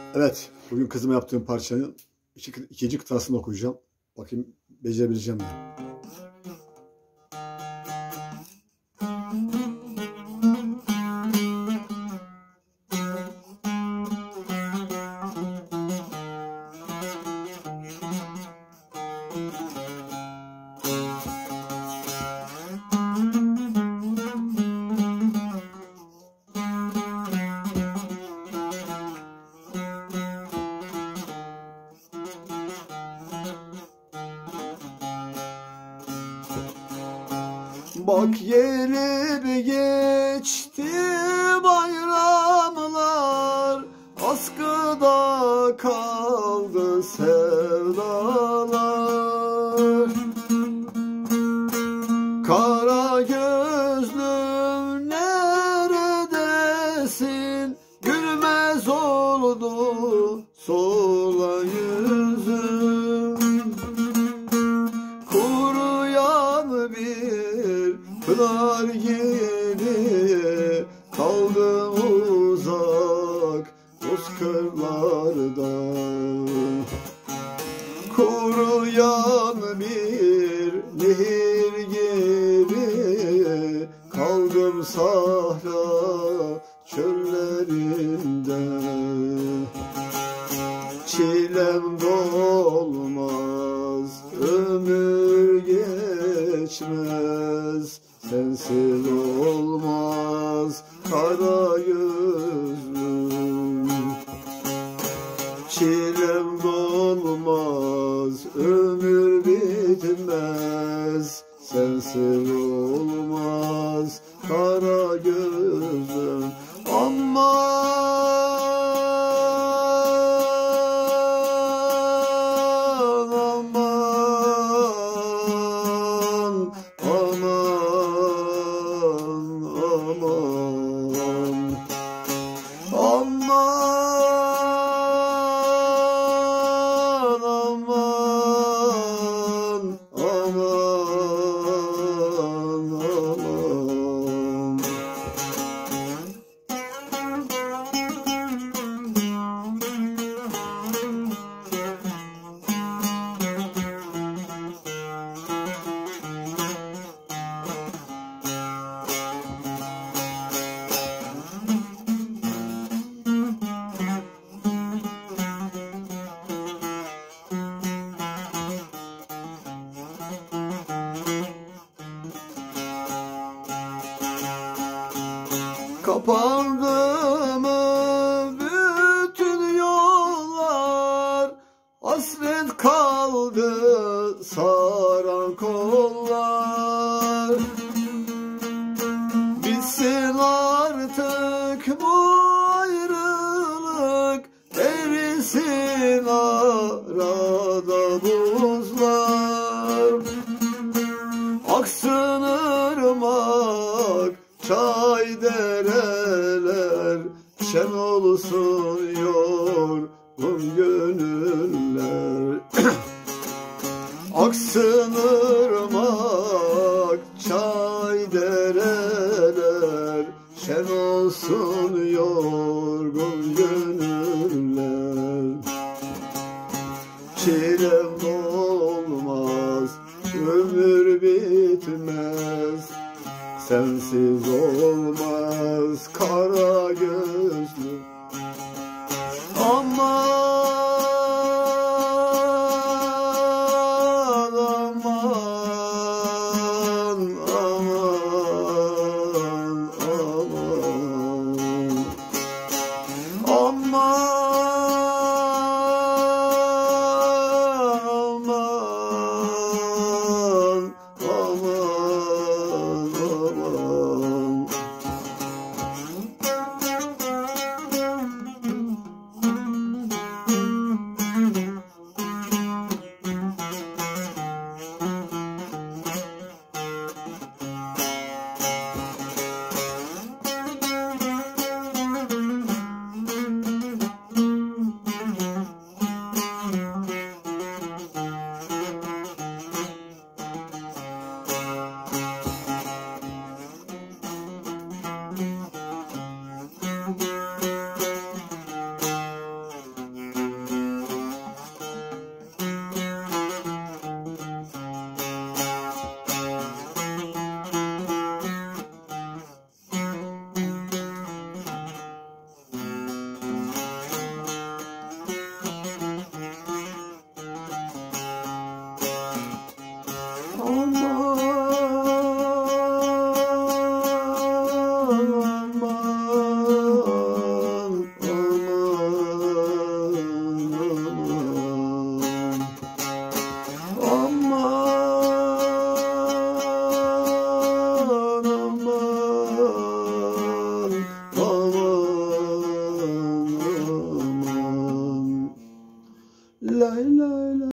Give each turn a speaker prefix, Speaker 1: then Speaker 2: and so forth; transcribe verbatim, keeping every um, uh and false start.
Speaker 1: Evet, bugün kızıma yaptığım parçanın iki, ikinci kıtasını okuyacağım. Bakayım becerebileceğim mi? Bak yeni bir geçti bayramlar, askıda kaldı sevdalar. Kara gözlüm neredesin? Gülmez oldu sola yüzüm. Kuruyan bir pınar gibi kaldım uzak bozkırlarda. Kuruyan bir nehir gibi kaldım sahra çöllerinde. Çilem dolmaz, ömür geçmez, sensiz olmaz kara gözlüm. Çilem dolmaz, ömür bitmez, sensiz olmaz kara gözlüm. Aman kapandı mı bütün yollar, hasret kaldı saran kollar. Bitsin artık bu ayrılık, erisin arada buzlar. Aksın ırmak, çay dereler, şen olsun yorgun gönüller. Aksın ırmak, çay dereler, şen olsun yorgun gönüller. Çilem olmaz, ömür bitmez, sensiz olmaz kara gözlüm. Aman aman aman aman aman
Speaker 2: Thank you.